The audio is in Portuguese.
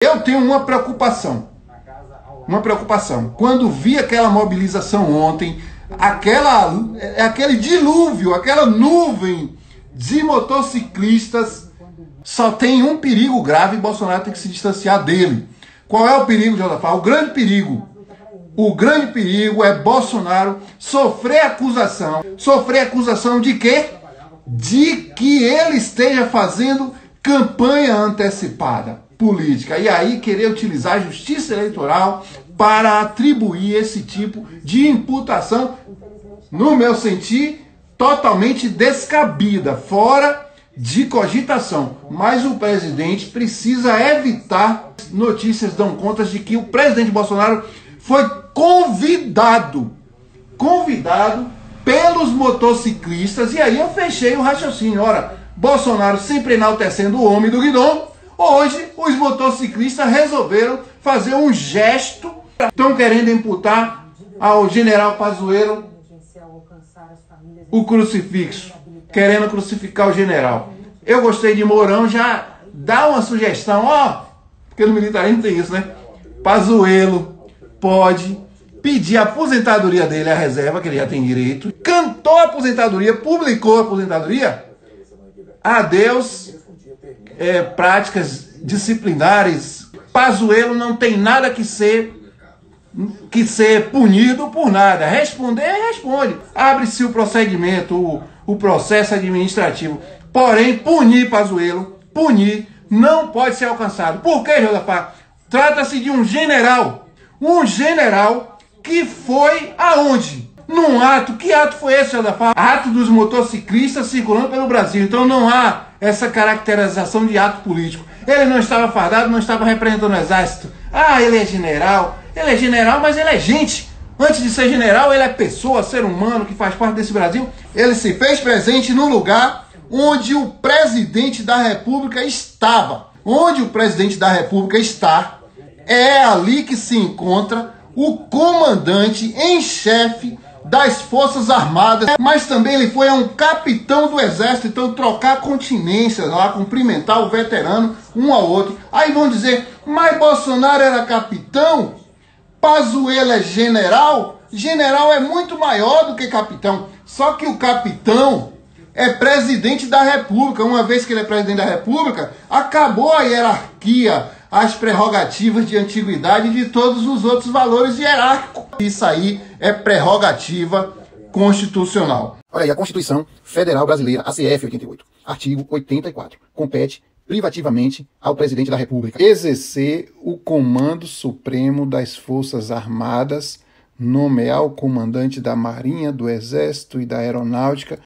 Eu tenho uma preocupação. Uma preocupação. Quando vi aquela mobilização ontem, aquele dilúvio, aquela nuvem de motociclistas, só tem um perigo grave e Bolsonaro tem que se distanciar dele. Qual é o perigo, Josafá? O grande perigo. O grande perigo é Bolsonaro sofrer acusação. Sofrer acusação de quê? De que ele esteja fazendo campanha antecipada política. E aí querer utilizar a justiça eleitoral para atribuir esse tipo de imputação, no meu sentir, totalmente descabida, fora de cogitação. Mas o presidente precisa evitar. Notícias dão conta de que o presidente Bolsonaro foi convidado pelos motociclistas, e aí eu fechei o raciocínio. Ora, Bolsonaro sempre enaltecendo o homem do guidão, hoje os motociclistas resolveram fazer um gesto, estão querendo imputar ao general Pazuello o crucifixo, querendo crucificar o general. Eu gostei de Mourão, já dá uma sugestão, porque no militarismo tem isso, né? Pazuello pode pedir a aposentadoria dele, a reserva, que ele já tem direito. Cantou a aposentadoria, publicou a aposentadoria. Adeus, práticas disciplinares. Pazuello não tem nada que ser punido por nada. Responder, responde. Abre-se o procedimento, o processo administrativo. Porém, punir Pazuello, não pode ser alcançado. Por quê, Josafá? Trata-se de um general que foi aonde? Num ato. Que ato foi esse, Josafá? Ato dos motociclistas circulando pelo Brasil. Então não há essa caracterização de ato político. Ele não estava fardado, não estava representando o exército. Ele é general, mas ele é gente. Antes de ser general, ele é pessoa, ser humano que faz parte desse Brasil. Ele se fez presente no lugar onde o presidente da República estava. Onde o presidente da República está, é ali que se encontra o comandante em chefe das Forças Armadas, mas também ele foi um capitão do Exército. Então trocar continências lá, cumprimentar o veterano um ao outro. Aí vão dizer, mas Bolsonaro era capitão, Pazuello é general. General é muito maior do que capitão. Só que o capitão é presidente da República. Uma vez que ele é presidente da República, acabou a hierarquia, as prerrogativas de antiguidade de todos os outros valores hierárquicos. Isso aí é prerrogativa constitucional. Olha aí, a Constituição Federal Brasileira, ACF 88, artigo 84, compete privativamente ao presidente da República exercer o comando supremo das Forças Armadas, nomear o comandante da Marinha, do Exército e da Aeronáutica